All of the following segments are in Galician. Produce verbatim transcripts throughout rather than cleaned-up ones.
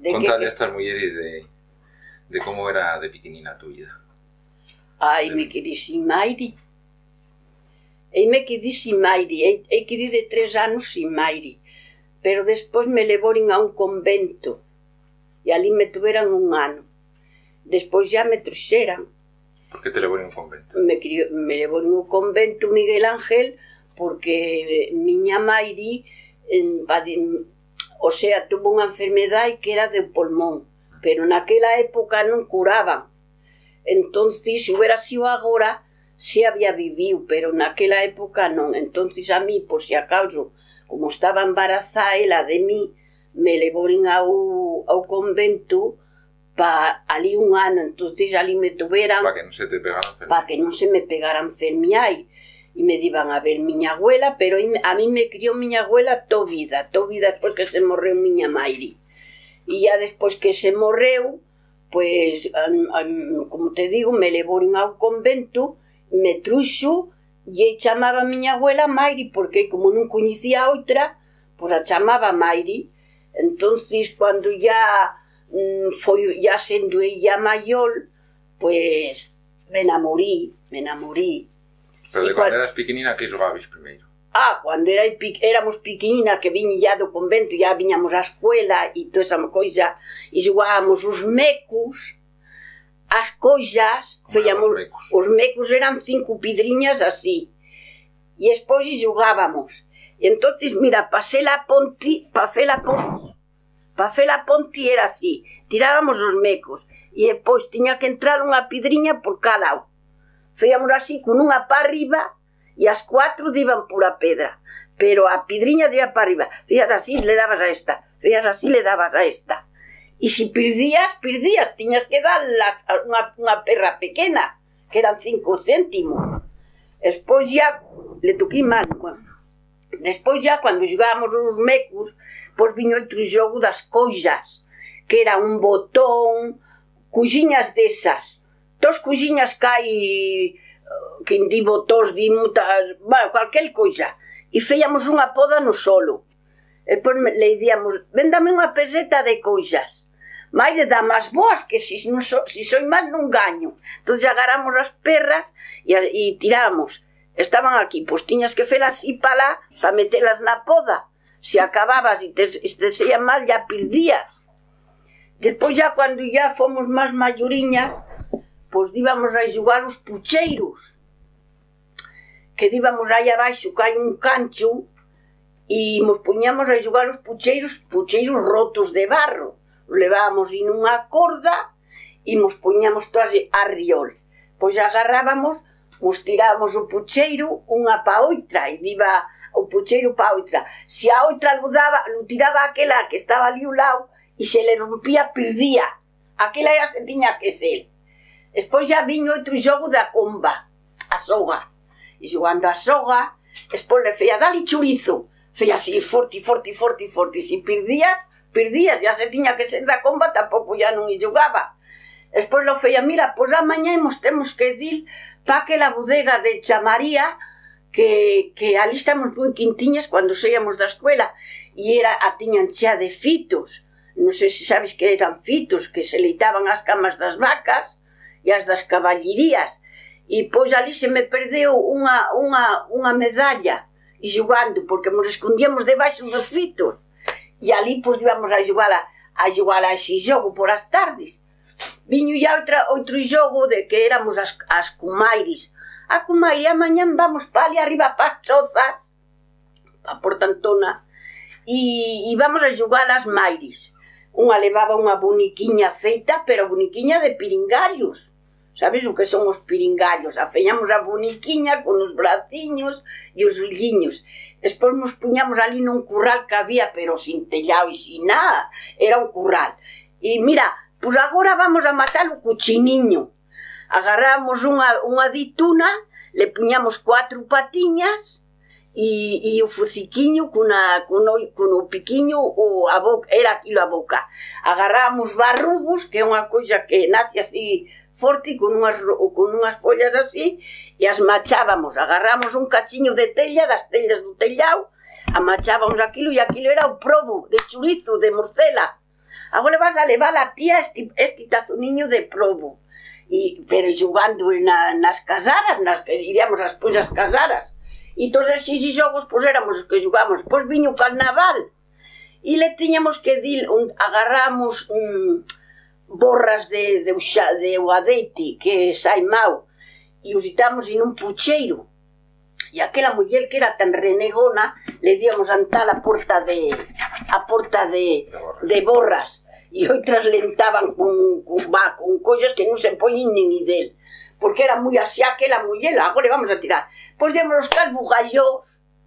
Contale a estas mulleres de, de como era de pequenina a tu vida. Ai, me quedísima Mairi. E me quedísima Mairi. E, e quedí de tres anos sin Mairi. Pero despois me levorin a un convento. E ali me tuveran un ano. Despois ya me truxeran. Por que te levorin a un convento? Me, me levorin a un convento Miguel Ángel porque miña Mairi, o sea, tuvo unha enfermedade que era de pulmón, pero naquela época non curaban. Entonces, se hubiera sido agora, se había vivido, pero naquela época non. Entonces, a mí, por si acaso, como estaba embarazada ela de mí, me levorin ao, ao convento pa ali un ano. Entonces, ali me tuveran... Para que non se te pegaran enfermedade. Para que non se me pegaran enfermedade. E me diban a ver miña abuela, pero a mí me criou miña abuela toda vida, toda vida despois que se morreu miña Mairi. E ya despois que se morreu, pois, como te digo, me levorin ao convento, me truxo, e chamaba a miña abuela Mairi, porque como non coñecía outra, pois a chamaba Mairi. Entonces, cando ya foi, ya sendo ella maior, pois, me enamorí, me enamorí. Pero de cando eras pequenina, que xogabais primeiro? Ah, cando era, éramos pequenina, que viña ya do convento, ya viñamos á escuela e toda esa coisa, e xogábamos os mecos, as coixas, feiamos, os mecos? Os mecos eran cinco pedriñas así, e despois xogábamos. E entonces, mira, pa fer a ponti, pa fer a ponti, pa fer a ponti era así, tirábamos os mecos, e despois tiña que entrar unha pedriña por cada lado. Feiamos así, con unha pa arriba, e as cuatro diban por a pedra. Pero a pedriña diba pa arriba. Fías así, le dabas a esta. Fías así, le dabas a esta. E se perdías, perdías. Tiñas que dar unha, unha perra pequena, que eran cinco céntimos. Despois ya, le toquei mal. Bueno. Despois ya, cando xogábamos os mecos, pois viño outro xogo das coixas, que era un botón, coxiñas desas. Tos coxiñas que hai, que di botós, di mutas, bueno, cualquier coisa. E feiamos unha poda no solo. E depois le díamos, véndame unha peseta de coixas. Mais le dá máis boas, que se si, so, si soy máis non gaño. Entón agarramos as perras e, e tiramos. Estaban aquí, pois tiñas que fer así para lá, para metelas na poda. Se acababas e te, te seían mal, ya perdías. Despois ya, cando ya fomos máis maioriñas, pois íbamos a xogar os pucheiros, que íbamos aí abaixo, que hai un cancho, e nos poñamos a xogar os pucheiros, pucheiros rotos de barro. Os levábamos en unha corda e nos poñamos todas a riol. Pois agarrábamos, nos tirábamos o pucheiro unha pa outra, e iba o pucheiro pa outra. Se a outra lo daba, lo tiraba aquela que estaba ali ao lado, e se le rompía, perdía. Aquela ya se tiña que ser. Despois ya viño outro xogo da comba, a soga. E xogando a soga, despois le feia, dali chorizo. Feia así, forte, forte, forte, forte. Se perdías, perdías. Ya se tiña que ser da comba, tampouco ya non e xogaba. Despois lo feia, mira, pois amanhã imos temos que ir pa aquela bodega de Chamaría, que, que ali estamos moi quintiñas cando saíamos da escuela. E era, a tiñan chea de fitos. Non sei se sabes que eran fitos, que se leitaban as camas das vacas, e as das caballerías, e pois ali se me perdeu unha, unha, unha medalla, e xogando, porque nos escondíamos debaixo dos fitos, e ali pois íbamos a xogar a, a xogar a ese xogo por as tardes. Viño ya outra, outro xogo de que éramos as, as cumaires. A cumaire, amanhã vamos pa ali arriba pa as chozas, pa Portantona, e, e vamos a xogar as maires. Unha levaba unha boniquiña feita, pero boniquiña de piringarios. Sabes o que son os piringarios? Afeñamos a boniquiña con os braciños e os olliños. Despois nos puñamos ali nun curral que había, pero sin tellado e sin nada. Era un curral. E mira, pois agora vamos a matar o cochiniño. Agarramos unha, unha dituna, le puñamos cuatro patiñas e, e o fociquiño con, a, con, o, con o piquiño, o, a boca, era aquilo a boca. Agarramos barrugos, que é unha coisa que nace así forte, con unhas, con unhas follas así, e as machábamos. Agarramos un cachiño de tella, das tellas do tellao, amachábamos aquilo, e aquilo era o probo de chorizo, de morcela. agora vas a levar a tía este, este tazoniño de probo. Y, pero xogando na, nas casaras, nas que iríamos despois as casaras. E todos eses xogos, pois éramos os que xogamos. Pois viño o carnaval. E le tiñamos que dir, un, agarramos un, borras de, de, de o adeite, que sai mau, e os ditamos en un pucheiro. E aquela muller que era tan renegona, le díamos antal a porta de a porta de, de borras. E outras lentaban con, con, va, con collas que non se poñen nin idel. Porque era moi así aquela muller, agora vamos a tirar. Pois demos os calbugallós,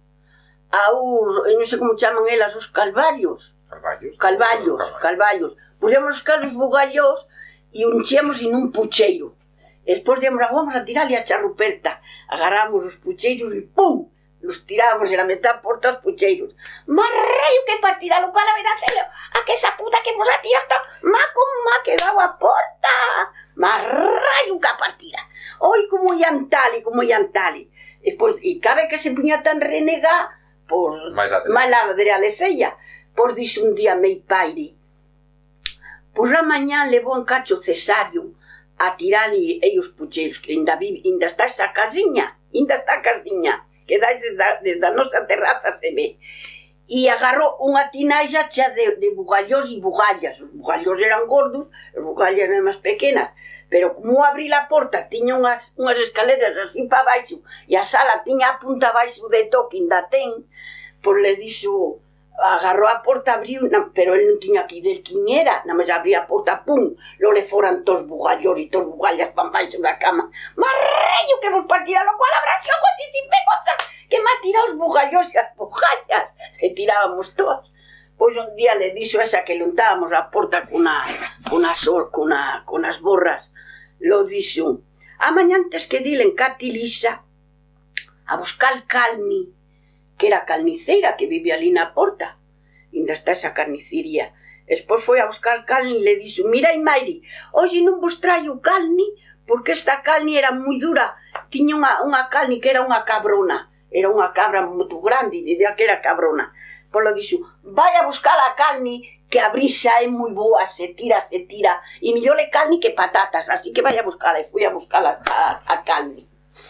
a os, non sei como chaman elas, os calvallos. Calvallos? Calvallos, calvallos. Pois demos os calbugallós e unchíamos en un pucheiro. E despois demos, vamos a tirarle a charruperta. Agarramos os pucheiros e pum! Los tirábamos en a metade por todos os pucheiros. Mas raio que partida, lo cual a verás a que esa puta que nos ha tirado, ma como ma quedado a porta. Mas raio que a partida. Oi, como ian tali, como ian tali. E, pois, e cabe que se puña tan renega, pois, máis la madre feia. Pois dixo un día mei paire, pois a mañá levou en cacho cesario a tirar e, e os pucheiros, que ainda, vive, ainda está esa casiña, ainda está a casiña, que dá desde, desde a nosa terraza se ve. E agarrou unha tinaxa chea de, de bugallós e bugallas. Os bugallós eran gordos, as bugallas eran máis pequenas, pero como abrí a porta, tiña unhas, unhas escaleras así para baixo, e a sala tiña a punta baixo de toque, ainda ten, pois le dixo, agarrou a porta, abriu, pero ele non tiña que ver quen era, nada máis abría a porta, pum, lo le foran tos bugallós e tos bugallas para baixo da cama. Mas reio que vos partira, lo cual habrá xogos e sin pegoza, que me ha tirado os bugallós e as bugallas, que tirábamos todos. Pois un día le dixo esa que luntábamos a porta cunha, cunha sol, cunha, cunas borras, lo dixo, a mañá antes que dile en Catilisa, a buscar calni, que era carniceira, que vivía ali na porta. Ainda está esa carnicería. Despois foi a buscar calni e le dixo, mira, Mairi, hoxe non vos traio calni, porque esta calni era moi dura. Tiña unha, unha calni que era unha cabrona. Era unha cabra moito grande, e dicía que era cabrona. Pois lo dixo, vai a buscar a calni, que a brisa é moi boa, se tira, se tira, e millor é calni que patatas, así que vai a buscala. E fui a buscar a, a, a calni.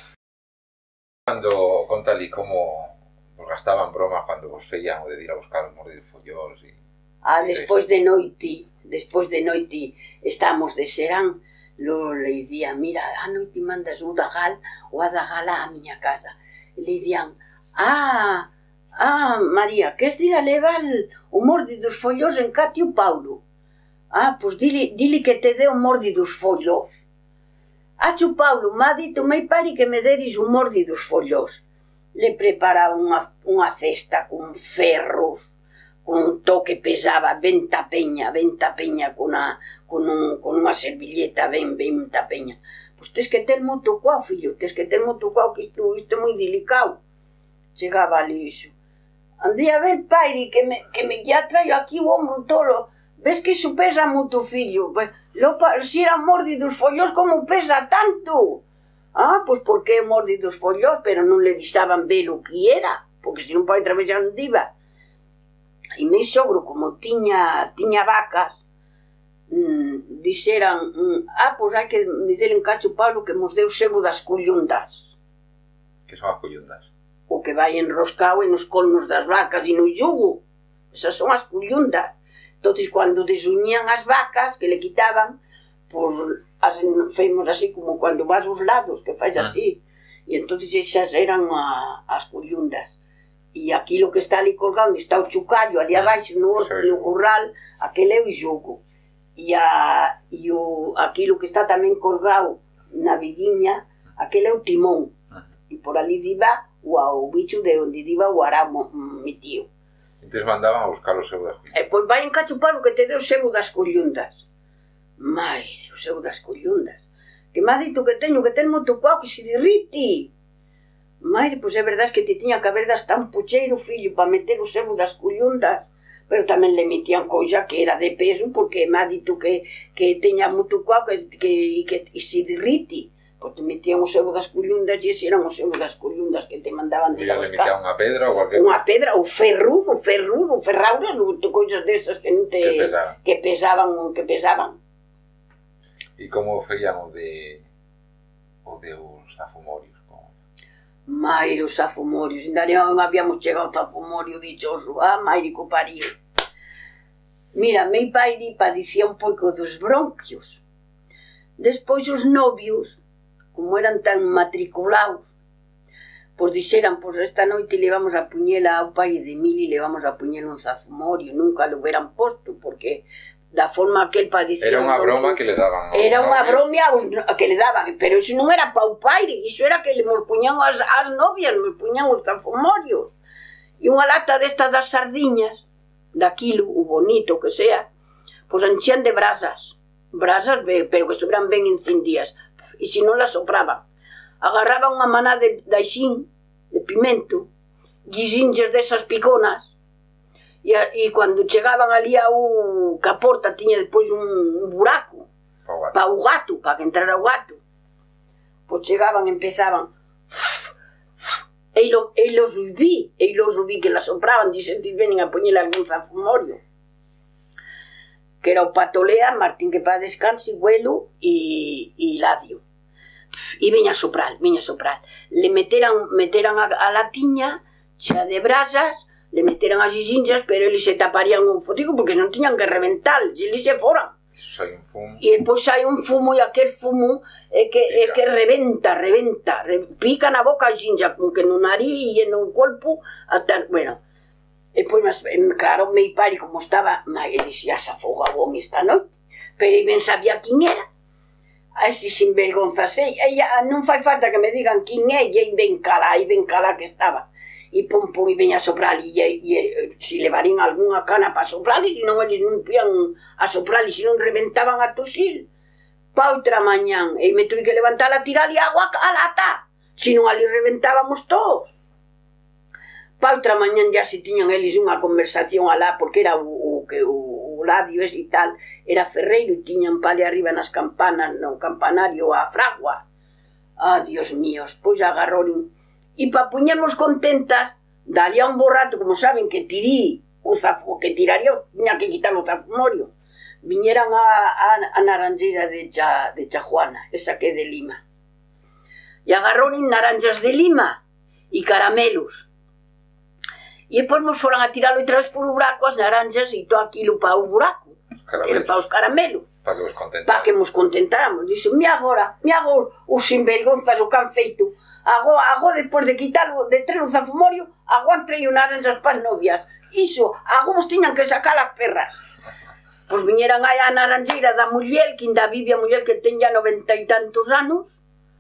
Cando contali como vos gastaban bromas cando vos feían o de ir a buscar os mordidos follós e... Ah, despois de noite, despois de noite, estamos de serán, lo le día, mira, a noite mandas o dagal, o a dagala a miña casa. E le dían, ah, ah, María, queres ir a levar o mordidos follós en Catio Paulo? Ah, pois dile, dile que te dé o mordidos follós. Acho Paulo, ma dito mei pari que me deris o mordidos follós. Le preparaba unha, unha cesta con ferros, con un toque pesaba, ben tapeña, ben tapeña, con, a, con, un, con unha servilleta ben, ben tapeña. Pois tes que ter moito cuau, fillo, tes que ter moito cuau, que isto, isto é moi delicado. Chegaba ali iso. Andei a ver, pairi, que me, que me ya traio aquí o ombro tolo. Ves que iso pesa moito, fillo? Pues, lo, si era mordidos follós, como pesa tanto? Ah, pois porque é mordidos follós, pero non le deixaban ver o que era, porque se non pode atravesar onde iba. E meu sogro, como tiña, tiña vacas, mmm, dixeran, mmm, ah, pois hai que me der en Cacho Paulo que mos deu sebo das collundas. Que son as collundas? O que vai enroscado nos colmos das vacas e no yugo. Esas son as collundas. Entón, cando desuñían as vacas, que le quitaban, pois... As, feimos así como cando vas aos lados, que faz así, e entón esas eran a, as collundas. E aquilo que está ali colgado, onde está o chucallo, ali abaixo no, no curral, aquele é o xogo. E, a, e o, aquilo que está tamén colgado na viguiña, aquele é o timón. E por ali diva o, o bicho de onde diva o aramo, mi tío. Entón mandaban a buscar o sebo das collundas. E pois vai encachupar o que te deu o sebo das collundas. Maire, o seu das collundas. Que me ha dito que teño que ter moito cuau que se derrite. Maire, pois é verdade que te tiña que haber hasta un pucheiro, fillo, para meter o sebo das collundas. Pero tamén le metían coisa que era de peso, porque me ha dito que, que teña moito cuau que, que, que, que se derrite. pois te metían o sebo das cullundas e ese eran o sebo das cullundas que te mandaban de buscar. E le metían unha pedra ou cualquier... Unha pedra, ou ferrus, ou ferrus, ou ferrauras, ou cousas desas que non te... Que pesaban. Que pesaban, que pesaban. E como feían o de... o de os zafumorios? Como... Maire, os zafumorios, ainda non habíamos chegado ao zafumorio dichoso, ah, maire co parío. Mira, meu pai padecía un pouco dos bronquios. Despois os novios, como eran tan matriculados, pois dixeran, pois esta noite levamos a puñela ao pai de Emilio e levamos a puñela un zafumorio, nunca lo hubieran posto, porque da forma que el padecía... Era unha broma que le daban. Era unha broma que le daban, pero iso non era pa o pai, iso era que nos puñan as, as novias, nos puñan os zafumorios. E unha lata desta das sardiñas, daquilo, o bonito que sea, pois enchían de brasas. Brasas, pero que estuvieran ben encendidas, e se non las sopraban. Agarraban unha maná de, de aixín, de pimento, guisinches desas piconas, e, e cando chegaban ali a un caporta tiña depois un, un buraco pa o gato, pa que entrara o gato. Pois chegaban, empezaban, e lo, e los vi, e los vi que las sopraban, dixen, ti venen a poñer algún zafumorio. Que era o Patolea, Martín que pa descanse, Güelo e, e Ladio. E viña a soprar, viña a soprar. Le meteran, meteran a, a latiña, xa de brasas, le meteran as isinxas, pero eles se taparían o fotico porque non tiñan que reventar, e eles se foran. Iso sai un fumo. E depois hai un fumo e aquel fumo é que, é que reventa, reventa, re, pica na boca a isinxa, con que no nariz e no corpo, ata, bueno... E pois, claro, meu pai, como estaba, ele dixía, se afoga o home esta noite, pero eu ben sabía quen era. A ese sinvergonzas, ella, non fai falta que me digan quen é, e aí ben cala, aí ben cala que estaba. E pum, pum, e veña a soprar, e, e, e se levarían algunha cana para soprar, e non eles non podían a soprar, e se non reventaban a tosil. Pa outra mañán, e me tuve que levantar a tirar e agua a lata, se non ali reventábamos todos. Pa outra mañán ya se tiñan eles unha conversación alá, porque era o, o, o, o Ladio ese e tal, era ferreiro e tiñan pale arriba nas campanas, no campanario a fragua. Ah, Dios míos, pois agarrorin. E pa puñernos contentas, daría un borrato, como saben, que tirí o zafo, que tiraría, tiña que quitar o zafumorio. Viñeran a, a, a naranjeira de, cha, de Chajuana, esa que é de Lima. E agarrorin naranjas de Lima e caramelos. E depois nos foran a tiralo outra vez por o buraco as naranjas e todo aquilo para o buraco. Era para os caramelos. Para que vos contentáramos. Para que nos contentáramos. Dixo, mi agora, mi agora os sinvergonzas o que han feito. Agora, agora depois de quitarlo, de traer o zafumorio, agora traio naranjas para as novias. Iso, agora vos tiñan que sacar as perras. Pois viñeran aí a naranjeira da muller, que ainda vive a muller que ten ya noventa e tantos anos,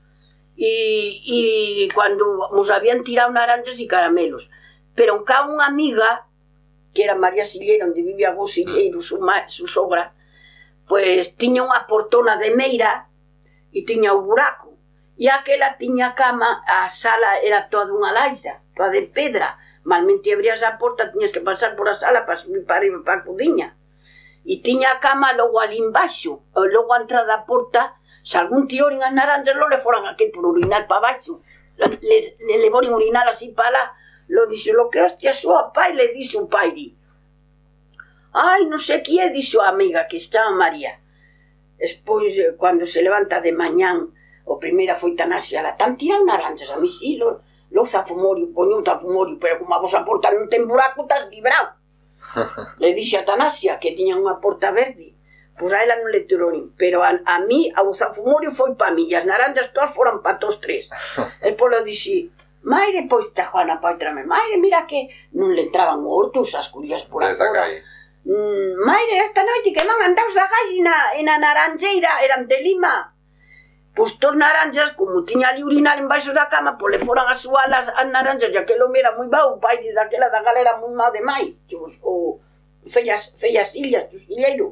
e, e cando nos habían tirado naranjas e caramelos. Pero cá unha amiga, que era María Silleira, onde vive a vos Silleiro, su, su sogra, pois tiña unha portona de meira e tiña o buraco. E aquela tiña cama, a sala era toda unha laixa, toda de pedra. Malmente abrías a porta, tiñas que pasar por a sala para subir para arriba para a codiña. E tiña a cama logo ali embaixo, logo a entrada da porta, se algún tirorin as naranjas, lo le foran aquel por urinar para baixo. Le, le, le voren urinar así para lá. Lo dixo, lo que hostia súa pai, le dixo o pai, di. Ai, non sei que é, dixo a amiga, que se chama María. Despois, cando se levanta de mañán, o primeira foi Tanasia, la tan tiran naranjas, a mí sí, lo, lo zafumorio, poño un zafumorio, pero como a vosa porta non ten buraco, estás librado. Le dixe a Tanasia, que tiña unha porta verde, pois a ela non le turonin, pero a, a mí, a o zafumorio foi pa mí, e as naranjas todas foran pa todos tres. E pois lo dixe, Maire, pois, ta Juana, pai, trame, Maire, mira que non le entraban hortos as curías por agora. Mm, Maire, esta noite que van andaos da gai na, na naranjeira, eran de Lima. Pois tos naranjas, como tiña ali urinar embaixo da cama, pois le foran a suar as, as naranjas, e aquel home era moi bau, o pai daquela da galera moi má de mai, o fellas, fellas illas, do Silleiro.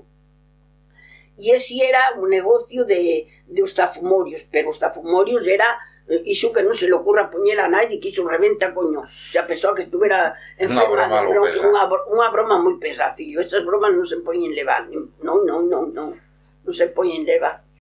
E ese era o negocio de, de os zafumorios, pero os zafumorios era... Iso que non se le ocurra poñer a nadie, que iso reventa, coño. Se a persoa que estuvera enferma, unha broma, broma moi pesa, fillo. Estas bromas non se poñen levar. Non, non, non, non. Non se poñen levar.